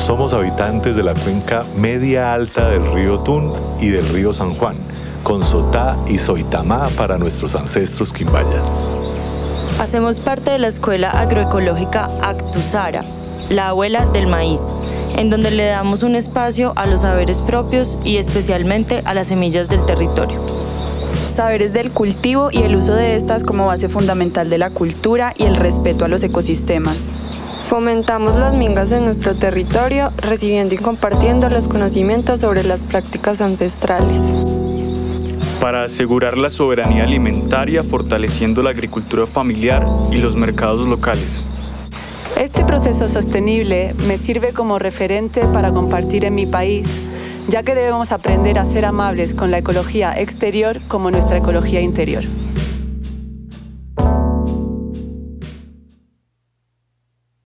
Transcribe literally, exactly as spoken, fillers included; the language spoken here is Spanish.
Somos habitantes de la cuenca media alta del río Tun y del río San Juan, con Sotá y Soitamá para nuestros ancestros quimbaya. Hacemos parte de la Escuela Agroecológica Actusara, la abuela del maíz, en donde le damos un espacio a los saberes propios y especialmente a las semillas del territorio. Saberes del cultivo y el uso de estas como base fundamental de la cultura y el respeto a los ecosistemas. Fomentamos las mingas en nuestro territorio, recibiendo y compartiendo los conocimientos sobre las prácticas ancestrales. Para asegurar la soberanía alimentaria, fortaleciendo la agricultura familiar y los mercados locales. Este proceso sostenible me sirve como referente para compartir en mi país, ya que debemos aprender a ser amables con la ecología exterior como nuestra ecología interior.